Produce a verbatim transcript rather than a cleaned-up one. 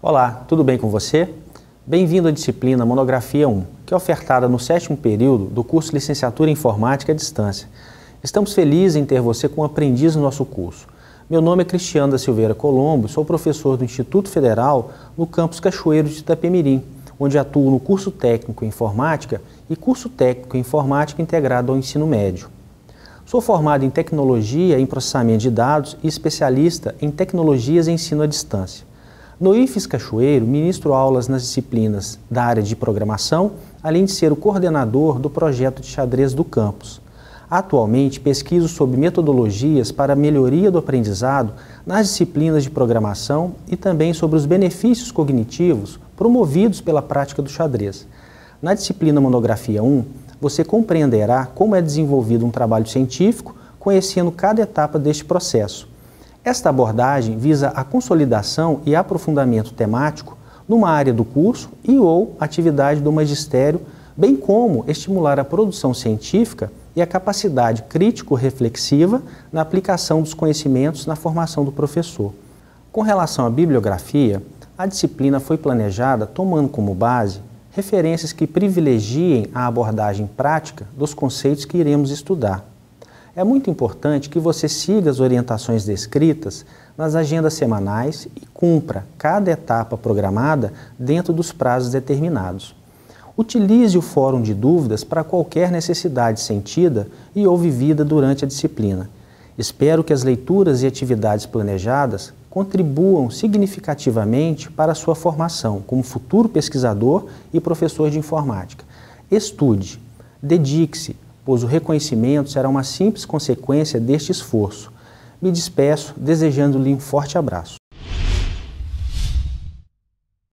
Olá, tudo bem com você? Bem-vindo à disciplina Monografia um, que é ofertada no sétimo período do curso Licenciatura em Informática à Distância. Estamos felizes em ter você como aprendiz no nosso curso. Meu nome é Cristiano da Silveira Colombo, sou professor do Instituto Federal no campus Cachoeiro de Itapemirim, onde atuo no curso técnico em Informática e curso técnico em Informática integrado ao ensino médio. Sou formado em Tecnologia em Processamento de Dados e especialista em Tecnologias e Ensino à Distância. No I F E S Cachoeiro, ministro aulas nas disciplinas da área de programação, além de ser o coordenador do projeto de xadrez do campus. Atualmente, pesquiso sobre metodologias para a melhoria do aprendizado nas disciplinas de programação e também sobre os benefícios cognitivos promovidos pela prática do xadrez. Na disciplina Monografia um, você compreenderá como é desenvolvido um trabalho científico, conhecendo cada etapa deste processo. Esta abordagem visa a consolidação e aprofundamento temático numa área do curso e ou atividade do magistério, bem como estimular a produção científica e a capacidade crítico-reflexiva na aplicação dos conhecimentos na formação do professor. Com relação à bibliografia, a disciplina foi planejada tomando como base referências que privilegiem a abordagem prática dos conceitos que iremos estudar. É muito importante que você siga as orientações descritas nas agendas semanais e cumpra cada etapa programada dentro dos prazos determinados. Utilize o fórum de dúvidas para qualquer necessidade sentida e ou vivida durante a disciplina. Espero que as leituras e atividades planejadas contribuam significativamente para a sua formação como futuro pesquisador e professor de informática. Estude, dedique-se, pois o reconhecimento será uma simples consequência deste esforço. Me despeço desejando-lhe um forte abraço.